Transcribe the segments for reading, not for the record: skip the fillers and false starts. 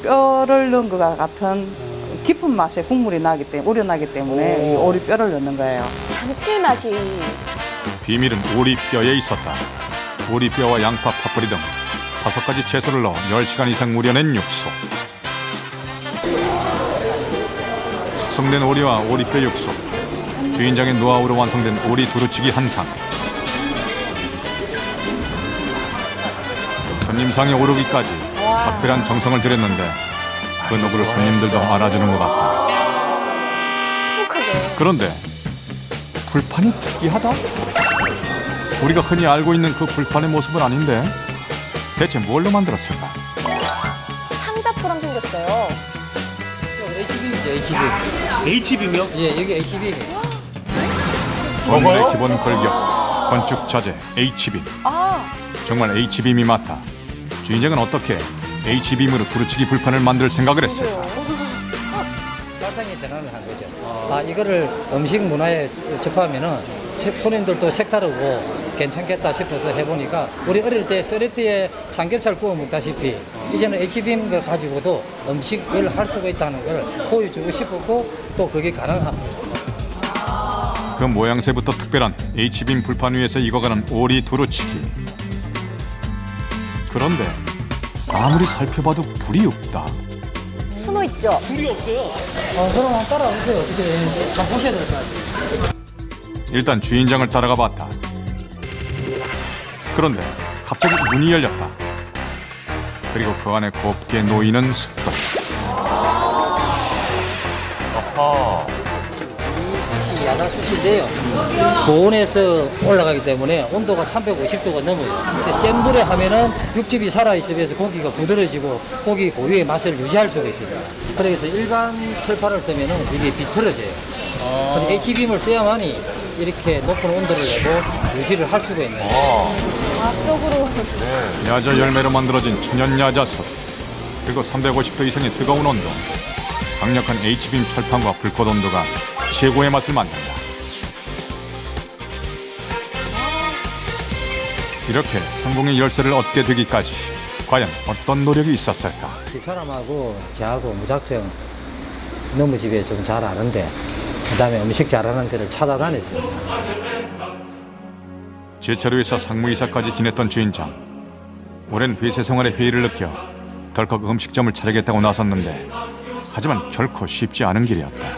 뼈를 넣은 것 같은 깊은 맛의 국물이 나기 때문에 우려나기 때문에 이 오리뼈를 넣는 거예요. 감칠맛이. 비밀은 오리뼈에 있었다. 오리뼈와 양파, 파뿌리 등 5가지 채소를 넣어 10시간 이상 우려낸 육수. 숙성된 오리와 오리뼈 육수, 주인장의 노하우로 완성된 오리 두루치기 한 상. 손님상에 오르기까지 특별한 정성을 들였는데 그 누구를 손님들도 알아주는 것 같다. 수북하게. 그런데 불판이 특이하다? 우리가 흔히 알고 있는 그 불판의 모습은 아닌데 대체 뭘로 만들었을까? 상자처럼 생겼어요. HBM이죠, HBM. HBM이요? 예, 여기 HBM. 건물의 기본 골격, 건축 자재, H빔. 정말 H빔이 맞다. 주인장은 어떻게 H빔으로 두루치기 불판을 만들 생각을 했을까? 가상의 전환을 한 거죠. 이거를 음식 문화에 접하면은 손님들도 색다르고 괜찮겠다 싶어서 해보니까 우리 어릴 때 썰에띠에 삼겹살 구워 먹다시피 이제는 H빔을 가지고도 음식을 할 수가 있다는 걸 보여주고 싶었고 또 그게 가능합니다. 그 모양새부터 특별한 H빔 불판 위에서 익어가는 오리 두루치기. 그런데 아무리 살펴봐도 불이 없다. 숨어 있죠. 불이 없어요. 그럼 한번 따라오세요. 어떻게 되는지 한번 보셔야 될 것 같아요. 일단 주인장을 따라가 봤다. 그런데 갑자기 문이 열렸다. 그리고 그 안에 곱게 놓이는 숯불. 이 숯이 야자 숯인데요. 고온에서 올라가기 때문에 온도가 350도가 넘어요. 근데 센 불에 하면은 육즙이 살아있으면서 고기가 부드러지고 고기 고유의 맛을 유지할 수가 있습니다. 그래서 일반 철판을 쓰면은 이게 비틀어져요. 근데 H빔을 써야만이 이렇게 높은 온도를 내고 유지를 할 수가 있는 거예요. 앞쪽으로. 야자 열매로 만들어진 천연 야자숯. 그리고 350도 이상의 뜨거운 온도. 강력한 H빔 철판과 불꽃 온도가 최고의 맛을 만든다. 이렇게 성공의 열쇠를 얻게 되기까지 과연 어떤 노력이 있었을까? 집사람하고 저하고 무작정 너무 집에 좀 잘 아는데 그다음에 음식 잘하는 데를 찾아다녔습니다. 제철회사 상무이사까지 지냈던 주인장. 오랜 회사 생활의 회의를 느껴 덜컥 음식점을 차리겠다고 나섰는데 하지만 결코 쉽지 않은 길이었다.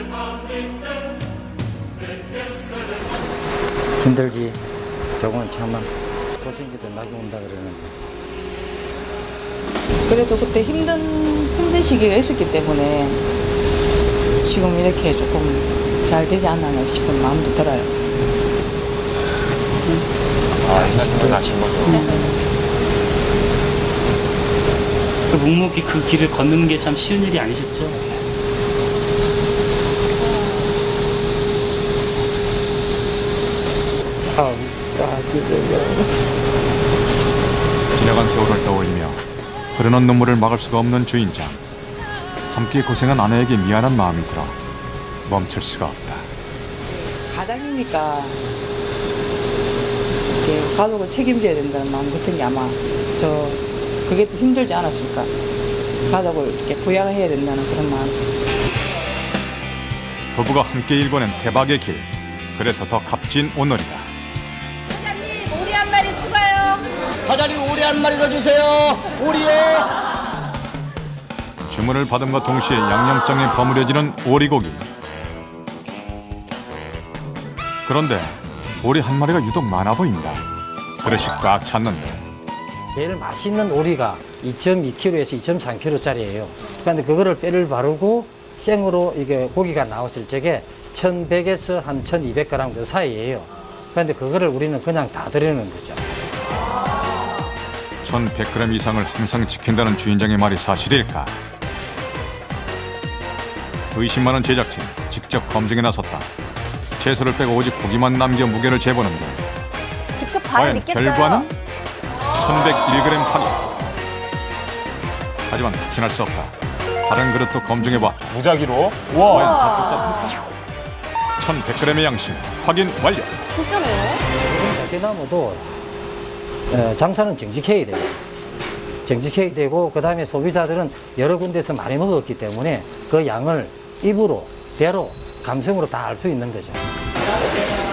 힘들지. 저거는 참만 고생기도 나게 온다 그러는데. 그래도 그때 힘든 시기가 있었기 때문에 지금 이렇게 조금 잘 되지 않나 싶은 마음도 들어요. 힘들어하신 거죠. 그 묵묵히 그 길을 걷는 게 참 쉬운 일이 아니셨죠? 지나간 세월을 떠올리며 흐르는 눈물을 막을 수가 없는 주인장. 함께 고생한 아내에게 미안한 마음이 들어 멈출 수가 없다. 가장이니까 이렇게 가족을 책임져야 된다는 마음 같은 게 아마 그게 더 힘들지 않았을까. 가족을 이렇게 부양해야 된다는 그런 마음. 부부가 함께 일궈낸 대박의 길. 그래서 더 값진 오늘이다. 사장님, 오리 한 마리 추가요. 사장님 오리 한 마리 더 주세요. 오리요. 주문을 받음과 동시에 양념장에 버무려지는 오리고기. 그런데 오리 한 마리가 유독 많아 보인다. 그릇이 꽉 찼는데. 제일 맛있는 오리가 2.2kg에서 2.3kg짜리예요. 그런데 그거를 뼈를 바르고 생으로 이게 고기가 나왔을 적에 1,100에서 한 1,200g 그 사이예요. 그런데 그거를 우리는 그냥 다 드리는 거죠. 1,100g 이상을 항상 지킨다는 주인장의 말이 사실일까? 의심 많은 제작진 직접 검증에 나섰다. 채소를 빼고 오직 고기만 남겨 무게를 재보는데 직접 봐야 과연 믿겠어요. 결과는 1,101g 확인. 하지만 확신할 수 없다. 다른 그릇도 검증해봐. 무작위로. 과연 와. 다 똑같을까? 1,100g의 양심 확인 완료. 진짜네요. 작게 남아도 장사는 정직해야 돼요. 정직해야 되고, 그 다음에 소비자들은 여러 군데서 많이 먹었기 때문에 그 양을 입으로, 배로, 감성으로 다 알 수 있는 거죠.